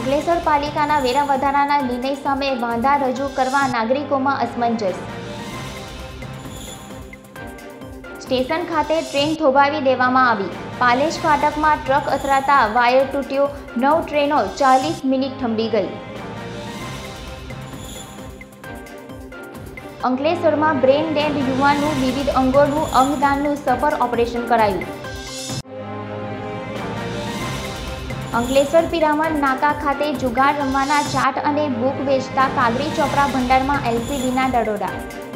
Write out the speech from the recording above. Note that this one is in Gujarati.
અંકલેશ્વર પાલિકાના વેરા વધારાના નિર્ણય સામે વાંધા રજૂ કરવા નાગરિકોમાં અસમંજસ। સ્ટેશન ખાતે ટ્રેન થોભાવી દેવામાં આવી। પાલેજ ફાટકમાં ટ્રક અથડાતા વાયર તૂટ્યો। 9 ટ્રેનો 40 મિનિટ થંભી ગઈ। અંકલેશ્વરમાં બ્રેન ડેડ યુવાનનું વિવિધ અંગોનું અંગદાનનું સફળ ઓપરેશન કરાયું। અંકલેશ્વર પિરામણ નાકા ખાતે જુગાર રમવાના ચાટ અને બુક વેચતા કાગરી ચોપડા ભંડારમાં એલસીબીના દરોડા।